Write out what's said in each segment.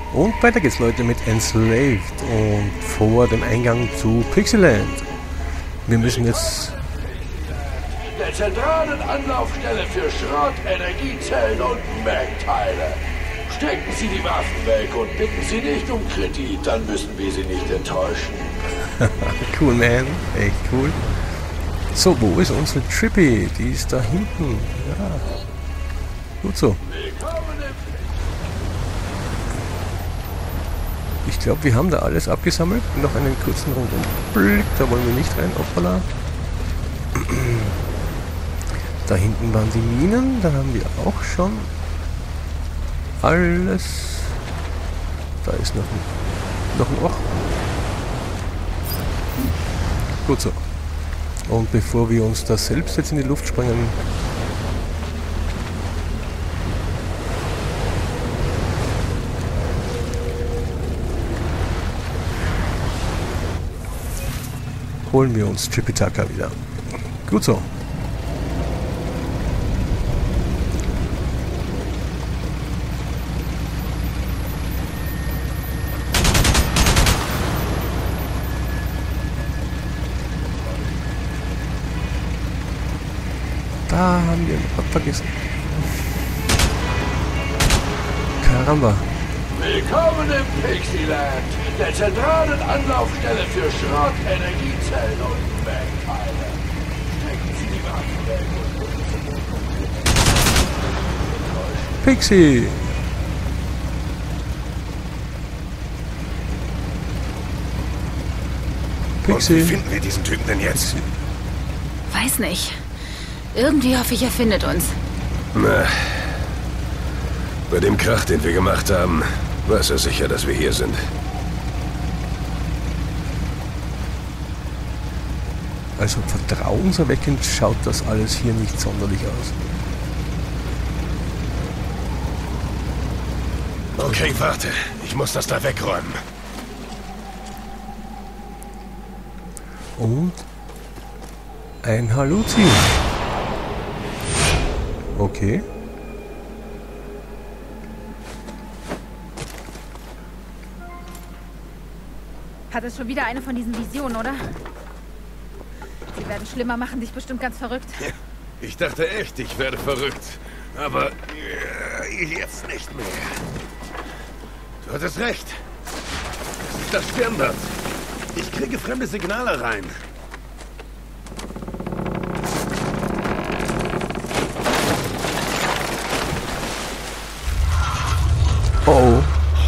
Und weiter geht's, Leute, mit Enslaved und vor dem Eingang zu Pixieland. Wir müssen jetzt... Der zentralen Anlaufstelle für Schrott, Energiezellen und Mac-Teile. Stecken Sie die Waffen weg und bitten Sie nicht um Kredit, dann müssen wir Sie nicht enttäuschen. Cool, man. Echt cool. So, wo ist unsere Trippy? Die ist da hinten. Ja. Gut so. Ich glaube, wir haben da alles abgesammelt. Noch einen kurzen Rundumblick. Da wollen wir nicht rein. Hoppala. Da hinten waren die Minen. Da haben wir auch schon alles. Da ist noch ein Loch. Gut so. Und bevor wir uns da selbst jetzt in die Luft sprengen, holen wir uns Tripitaka wieder. Gut so. Da haben wir was vergessen. Caramba. Willkommen im Pixieland, der zentralen Anlaufstelle für Schrott, Energiezellen und Mac-Teile. Stecken Sie die Waffen weg und... Pixie! Und wie finden wir diesen Typen denn jetzt? Weiß nicht. Irgendwie hoffe ich, er findet uns. Na, bei dem Krach, den wir gemacht haben, weiß er sicher, dass wir hier sind. Also vertrauenserweckend schaut das alles hier nicht sonderlich aus. Okay, warte. Ich muss das da wegräumen. Und ein Halluzi. Okay. Hat es schon wieder eine von diesen Visionen, oder? Sie werden schlimmer, machen dich bestimmt ganz verrückt. Ich dachte echt, ich werde verrückt. Aber jetzt nicht mehr. Du hattest recht. Das ist das Stirnband. Ich kriege fremde Signale rein. Oh.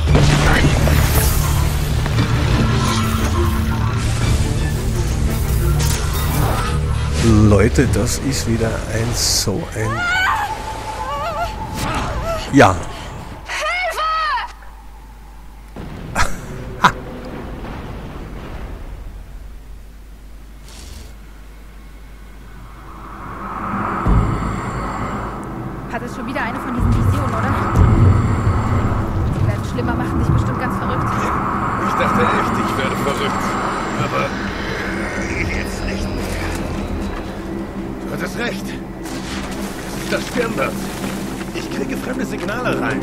Leute, das ist wieder ein... Ja. Hat es schon wieder eine von diesen Visionen, oder? Sie werden schlimmer, machen dich bestimmt ganz verrückt. Ich dachte echt, ich werde verrückt. Aber jetzt nicht mehr. Du hattest recht. Das ist das Stirnband. Ich kriege fremde Signale rein.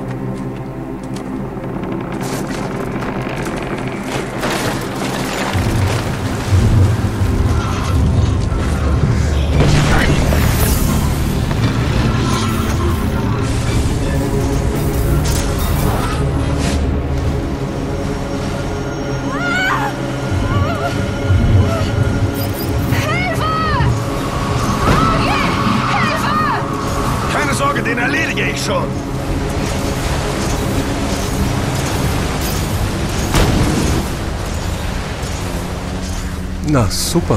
Keine Sorge, den erledige ich schon. Na, super.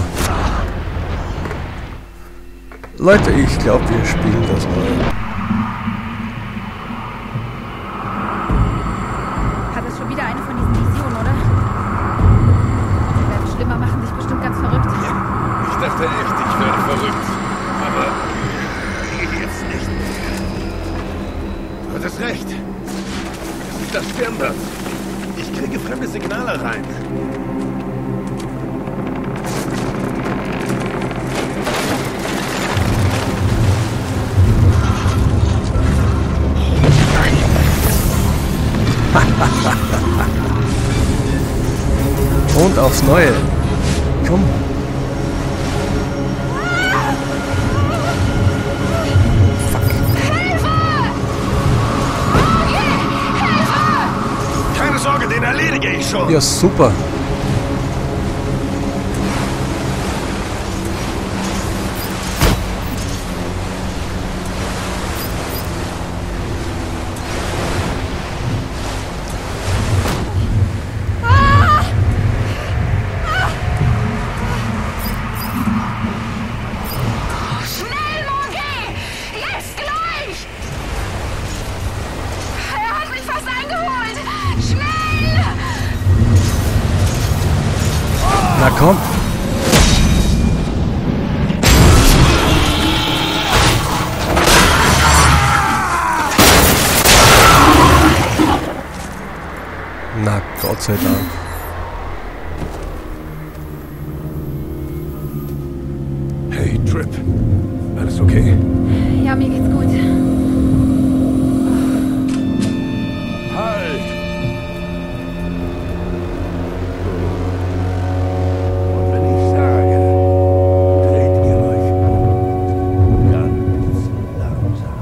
Leute, ich glaube, wir spielen das mal. Hat es schon wieder eine von diesen Visionen, oder? Sie werden schlimmer, machen dich bestimmt ganz verrückt. Ich dachte echt, ich werde verrückt. Aber jetzt nicht mehr. Du hattest recht. Das ist das Stirnband. Ich kriege fremde Signale rein. Ha, ha. aufs Neue. Komm. Keine Sorge, den erledige ich schon. Ja, super. Na komm. Na Gott sei Dank. Hey, Trip. Alles okay? Ja, mir geht's gut. Halt! Und wenn ich sage, dreht ihr euch um. Ganz langsam.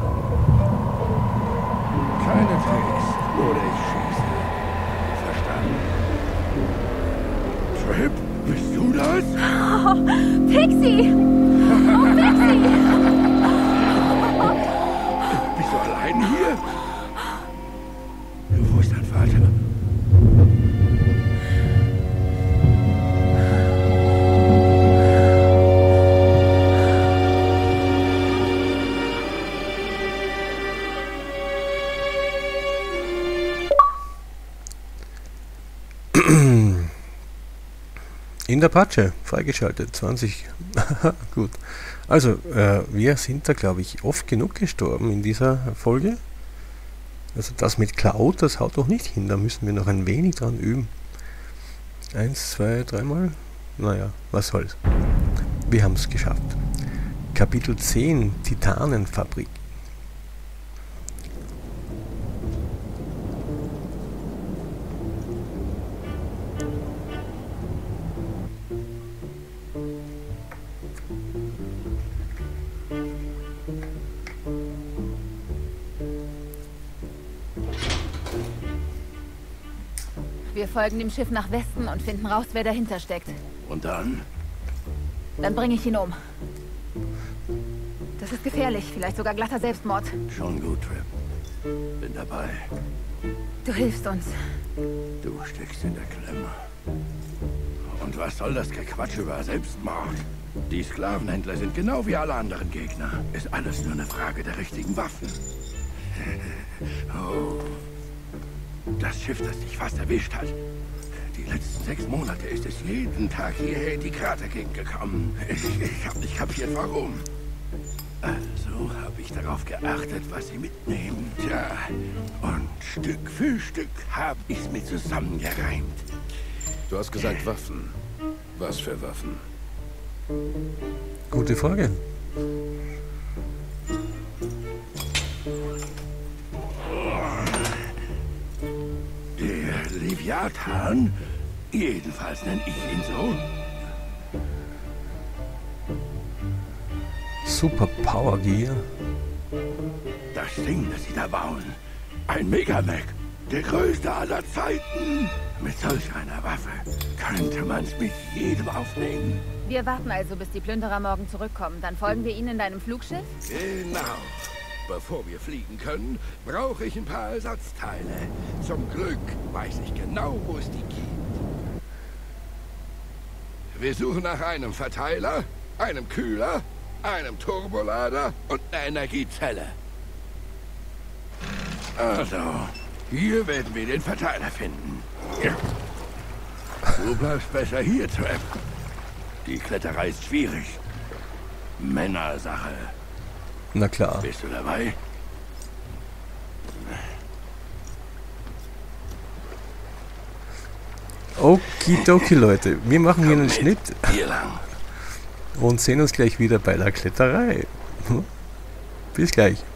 Keine Tricks, oder ich schieße. Verstanden? Trip, bist du das? Oh, Pixie! Oh, Pixie! Bist du allein hier? Wo ist dein Vater? In der Patsche, freigeschaltet, 20. Gut. Also, wir sind da, glaube ich, oft genug gestorben in dieser Folge. Also das mit Cloud, das haut doch nicht hin, da müssen wir noch ein wenig dran üben. 1, 2, 3 Mal? Naja, was soll's. Wir haben es geschafft. Kapitel 10, Titanenfabrik. Wir folgen dem Schiff nach Westen und finden raus, wer dahinter steckt. Und dann? Dann bringe ich ihn um. Das ist gefährlich, vielleicht sogar glatter Selbstmord. Schon gut, Trip. Bin dabei. Du hilfst uns. Du steckst in der Klemme. Und was soll das Gequatsch über Selbstmord? Die Sklavenhändler sind genau wie alle anderen Gegner. Ist alles nur eine Frage der richtigen Waffen. Oh. Das Schiff, das dich fast erwischt hat. Die letzten 6 Monate ist es jeden Tag hierher in die Kratergegend gekommen. Ich hab nicht kapiert, warum. Also habe ich darauf geachtet, was sie mitnehmen. Tja, und Stück für Stück habe ich es mir zusammengereimt. Du hast gesagt Waffen. Was für Waffen? Gute Frage. Der Leviathan, jedenfalls nenne ich ihn so. Super Power Gear. Das Ding, das sie da bauen. Ein Megamech. Der größte aller Zeiten. Mit solch einer Waffe könnte man es mit jedem aufnehmen. Wir warten also, bis die Plünderer morgen zurückkommen. Dann folgen wir ihnen in deinem Flugschiff? Genau. Bevor wir fliegen können, brauche ich ein paar Ersatzteile. Zum Glück weiß ich genau, wo es die gibt. Wir suchen nach einem Verteiler, einem Kühler, einem Turbolader und einer Energiezelle. Also, hier werden wir den Verteiler finden. Ja. Du bleibst besser hier, Trap. Die Kletterei ist schwierig. Männersache. Na klar. Bist du dabei? Okidoki, Leute. Wir machen hier einen Schnitt Hier lang. und sehen uns gleich wieder bei der Kletterei. Bis gleich.